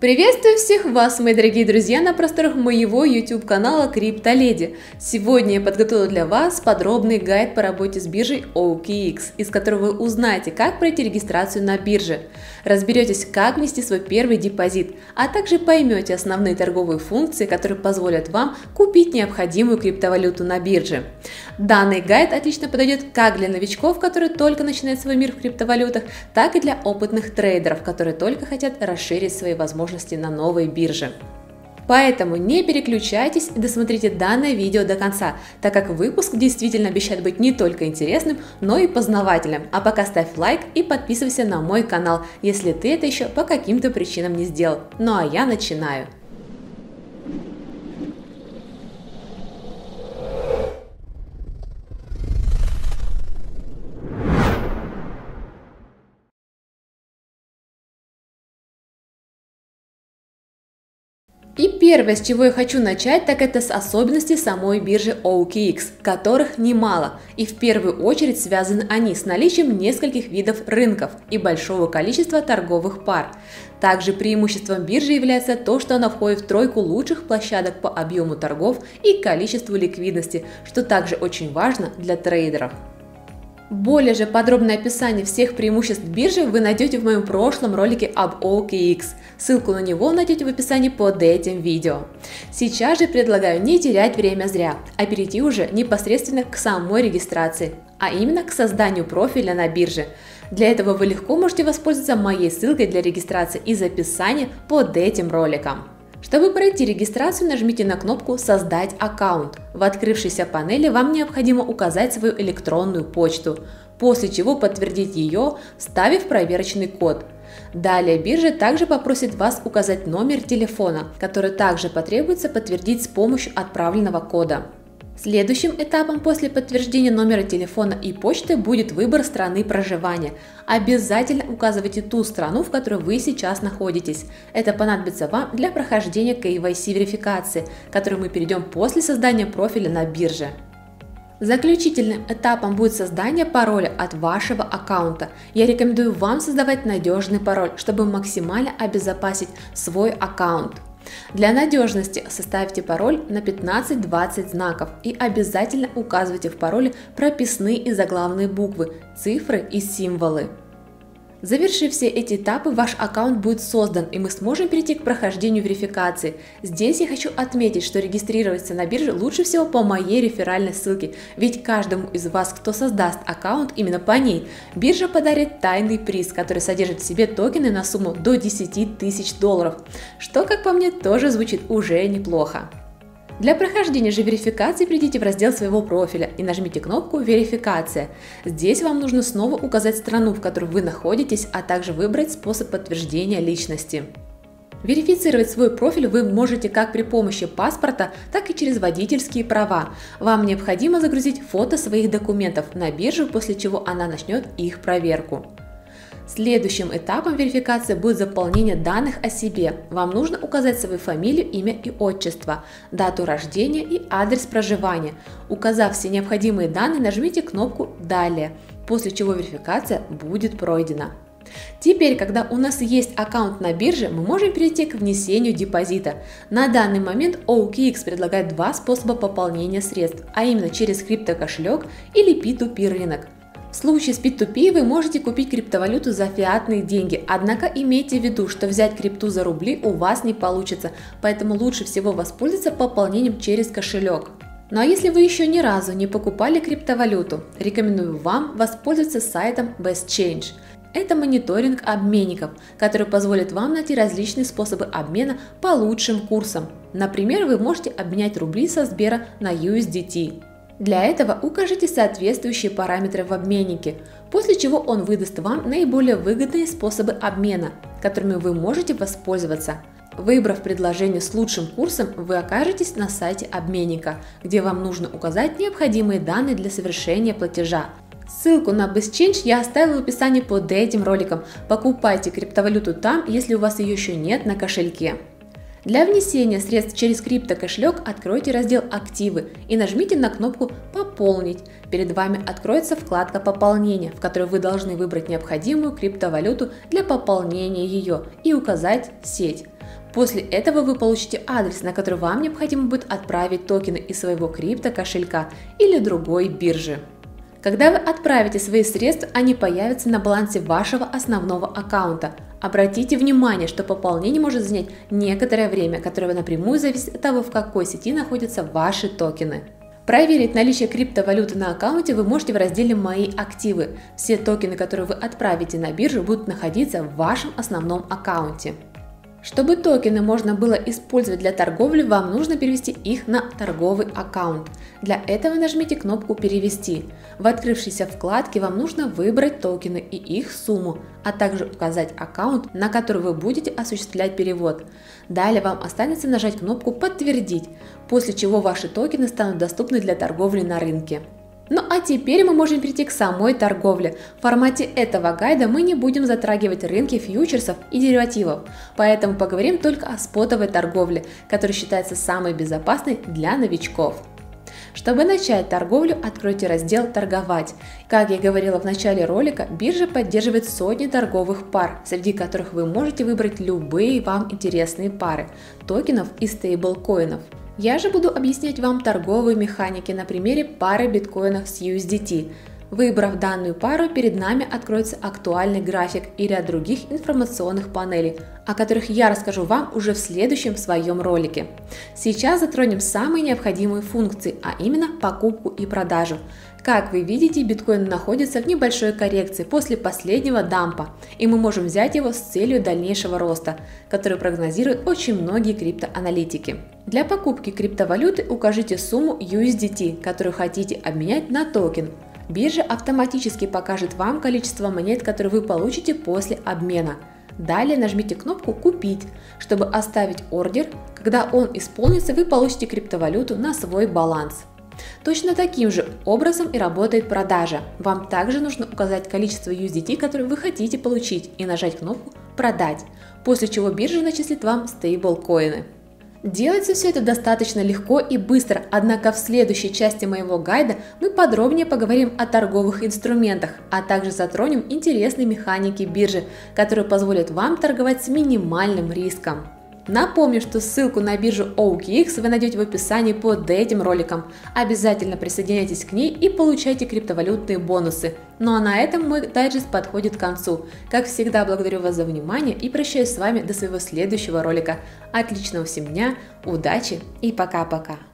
Приветствую всех вас, мои дорогие друзья, на просторах моего YouTube канала CryptoLady. Сегодня я подготовила для вас подробный гайд по работе с биржей OKX, из которого вы узнаете, как пройти регистрацию на бирже, разберетесь, как внести свой первый депозит, а также поймете основные торговые функции, которые позволят вам купить необходимую криптовалюту на бирже. Данный гайд отлично подойдет как для новичков, которые только начинают свой мир в криптовалютах, так и для опытных трейдеров, которые только хотят расширить свои возможности на новой бирже. Поэтому не переключайтесь и досмотрите данное видео до конца, так как выпуск действительно обещает быть не только интересным, но и познавательным. А пока ставь лайк и подписывайся на мой канал, если ты это еще по каким-то причинам не сделал. Ну а я начинаю. И первое, с чего я хочу начать, так это с особенностей самой биржи OKX, которых немало, и в первую очередь связаны они с наличием нескольких видов рынков и большого количества торговых пар. Также преимуществом биржи является то, что она входит в тройку лучших площадок по объему торгов и количеству ликвидности, что также очень важно для трейдеров. Более же подробное описание всех преимуществ биржи вы найдете в моем прошлом ролике об OKX. Ссылку на него найдете в описании под этим видео. Сейчас же предлагаю не терять время зря, а перейти уже непосредственно к самой регистрации, а именно к созданию профиля на бирже. Для этого вы легко можете воспользоваться моей ссылкой для регистрации из описания под этим роликом. Чтобы пройти регистрацию, нажмите на кнопку «Создать аккаунт». В открывшейся панели вам необходимо указать свою электронную почту, после чего подтвердить ее, вставив проверочный код. Далее биржа также попросит вас указать номер телефона, который также потребуется подтвердить с помощью отправленного кода. Следующим этапом после подтверждения номера телефона и почты будет выбор страны проживания. Обязательно указывайте ту страну, в которой вы сейчас находитесь. Это понадобится вам для прохождения KYC-верификации, к которой мы перейдем после создания профиля на бирже. Заключительным этапом будет создание пароля от вашего аккаунта. Я рекомендую вам создавать надежный пароль, чтобы максимально обезопасить свой аккаунт. Для надежности составьте пароль на 15-20 знаков и обязательно указывайте в пароле прописные и заглавные буквы, цифры и символы. Завершив все эти этапы, ваш аккаунт будет создан, и мы сможем перейти к прохождению верификации. Здесь я хочу отметить, что регистрироваться на бирже лучше всего по моей реферальной ссылке, ведь каждому из вас, кто создаст аккаунт именно по ней, биржа подарит тайный приз, который содержит в себе токены на сумму до $10 тысяч, что, как по мне, тоже звучит уже неплохо. Для прохождения же верификации перейдите в раздел своего профиля и нажмите кнопку «Верификация». Здесь вам нужно снова указать страну, в которой вы находитесь, а также выбрать способ подтверждения личности. Верифицировать свой профиль вы можете как при помощи паспорта, так и через водительские права. Вам необходимо загрузить фото своих документов на биржу, после чего она начнет их проверку. Следующим этапом верификации будет заполнение данных о себе. Вам нужно указать свою фамилию, имя и отчество, дату рождения и адрес проживания. Указав все необходимые данные, нажмите кнопку «Далее», после чего верификация будет пройдена. Теперь, когда у нас есть аккаунт на бирже, мы можем перейти к внесению депозита. На данный момент OKX предлагает два способа пополнения средств, а именно через криптокошелек или P2P рынок. В случае с P2P вы можете купить криптовалюту за фиатные деньги, однако имейте в виду, что взять крипту за рубли у вас не получится, поэтому лучше всего воспользоваться пополнением через кошелек. Ну а если вы еще ни разу не покупали криптовалюту, рекомендую вам воспользоваться сайтом BestChange. Это мониторинг обменников, который позволит вам найти различные способы обмена по лучшим курсам. Например, вы можете обменять рубли со Сбера на USDT. Для этого укажите соответствующие параметры в обменнике, после чего он выдаст вам наиболее выгодные способы обмена, которыми вы можете воспользоваться. Выбрав предложение с лучшим курсом, вы окажетесь на сайте обменника, где вам нужно указать необходимые данные для совершения платежа. Ссылку на BestChange я оставила в описании под этим роликом. Покупайте криптовалюту там, если у вас ее еще нет на кошельке. Для внесения средств через криптокошелек откройте раздел «Активы» и нажмите на кнопку «Пополнить». Перед вами откроется вкладка «Пополнение», в которой вы должны выбрать необходимую криптовалюту для пополнения ее и указать сеть. После этого вы получите адрес, на который вам необходимо будет отправить токены из своего крипто-кошелька или другой биржи. Когда вы отправите свои средства, они появятся на балансе вашего основного аккаунта. Обратите внимание, что пополнение может занять некоторое время, которое напрямую зависит от того, в какой сети находятся ваши токены. Проверить наличие криптовалюты на аккаунте вы можете в разделе «Мои активы». Все токены, которые вы отправите на биржу, будут находиться в вашем основном аккаунте. Чтобы токены можно было использовать для торговли, вам нужно перевести их на торговый аккаунт. Для этого нажмите кнопку «Перевести». В открывшейся вкладке вам нужно выбрать токены и их сумму, а также указать аккаунт, на который вы будете осуществлять перевод. Далее вам останется нажать кнопку «Подтвердить», после чего ваши токены станут доступны для торговли на рынке. Ну а теперь мы можем перейти к самой торговле. В формате этого гайда мы не будем затрагивать рынки фьючерсов и деривативов, поэтому поговорим только о спотовой торговле, которая считается самой безопасной для новичков. Чтобы начать торговлю, откройте раздел «Торговать». Как я говорила в начале ролика, биржа поддерживает сотни торговых пар, среди которых вы можете выбрать любые вам интересные пары токенов и стейблкоинов. Я же буду объяснять вам торговые механики на примере пары биткоинов с USDT. Выбрав данную пару, перед нами откроется актуальный график и ряд других информационных панелей, о которых я расскажу вам уже в следующем своем ролике. Сейчас затронем самые необходимые функции, а именно покупку и продажу. Как вы видите, биткоин находится в небольшой коррекции после последнего дампа, и мы можем взять его с целью дальнейшего роста, который прогнозируют очень многие криптоаналитики. Для покупки криптовалюты укажите сумму USDT, которую хотите обменять на токен. Биржа автоматически покажет вам количество монет, которые вы получите после обмена. Далее нажмите кнопку «Купить», чтобы оставить ордер. Когда он исполнится, вы получите криптовалюту на свой баланс. Точно таким же образом и работает продажа. Вам также нужно указать количество USDT, которое вы хотите получить, и нажать кнопку «Продать», после чего биржа начислит вам стейблкоины. Делается все это достаточно легко и быстро, однако в следующей части моего гайда мы подробнее поговорим о торговых инструментах, а также затронем интересные механики биржи, которые позволят вам торговать с минимальным риском. Напомню, что ссылку на биржу OKX вы найдете в описании под этим роликом. Обязательно присоединяйтесь к ней и получайте криптовалютные бонусы. Ну а на этом мой дайджест подходит к концу. Как всегда, благодарю вас за внимание и прощаюсь с вами до своего следующего ролика. Отличного всем дня, удачи и пока-пока!